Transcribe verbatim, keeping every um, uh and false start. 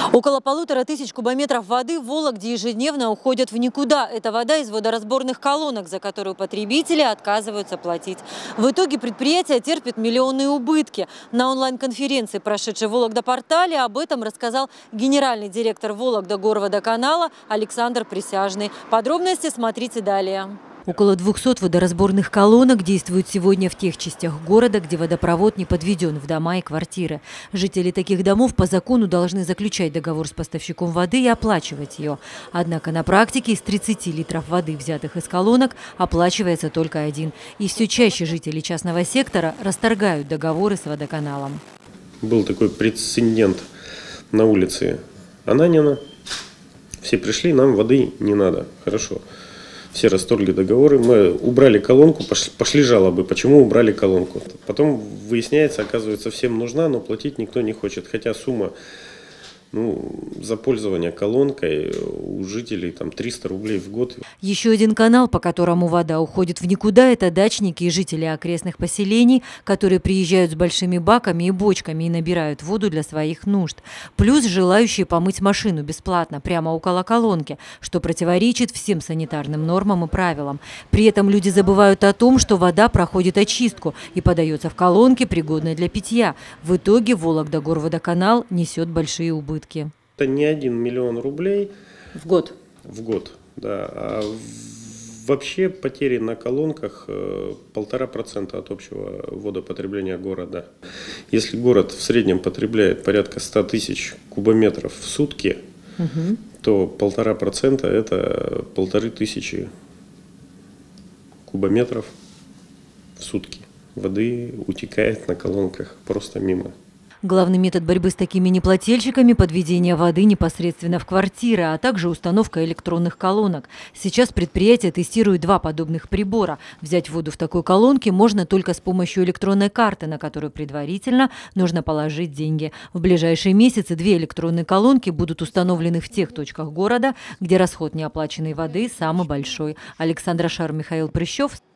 Около полутора тысяч кубометров воды в Вологде ежедневно уходят в никуда. Это вода из водоразборных колонок, за которую потребители отказываются платить. В итоге предприятие терпит миллионные убытки. На онлайн-конференции, прошедшей в Вологда-портале, об этом рассказал генеральный директор Вологда-Горводоканала Александр Присяжный. Подробности смотрите далее. Около двухсот водоразборных колонок действуют сегодня в тех частях города, где водопровод не подведен в дома и квартиры. Жители таких домов по закону должны заключать договор с поставщиком воды и оплачивать ее. Однако на практике из тридцати литров воды, взятых из колонок, оплачивается только один. И все чаще жители частного сектора расторгают договоры с водоканалом. Был такой прецедент на улице Ананина. Все пришли, нам воды не надо. Хорошо. Все расторгли договоры, мы убрали колонку, пошли, пошли жалобы, почему убрали колонку. Потом выясняется, оказывается, всем нужна, но платить никто не хочет. Хотя сумма ну, за пользование колонкой у жителей там триста рублей в год. Еще один канал, по которому вода уходит в никуда, это дачники и жители окрестных поселений, которые приезжают с большими баками и бочками и набирают воду для своих нужд. Плюс желающие помыть машину бесплатно, прямо около колонки, что противоречит всем санитарным нормам и правилам. При этом люди забывают о том, что вода проходит очистку и подается в колонки, пригодные для питья. В итоге Вологда-Горводоканал несет большие убытки. Это не один миллион рублей в год. В год, да. А вообще потери на колонках полтора процента от общего водопотребления города. Если город в среднем потребляет порядка ста тысяч кубометров в сутки, угу. то полтора процента это полторы тысячи кубометров в сутки воды утекает на колонках просто мимо. Главный метод борьбы с такими неплательщиками – подведение воды непосредственно в квартиры, а также установка электронных колонок. Сейчас предприятие тестирует два подобных прибора. Взять воду в такой колонке можно только с помощью электронной карты, на которую предварительно нужно положить деньги. В ближайшие месяцы две электронные колонки будут установлены в тех точках города, где расход неоплаченной воды самый большой. Александра Шар, Михаил Прыщев.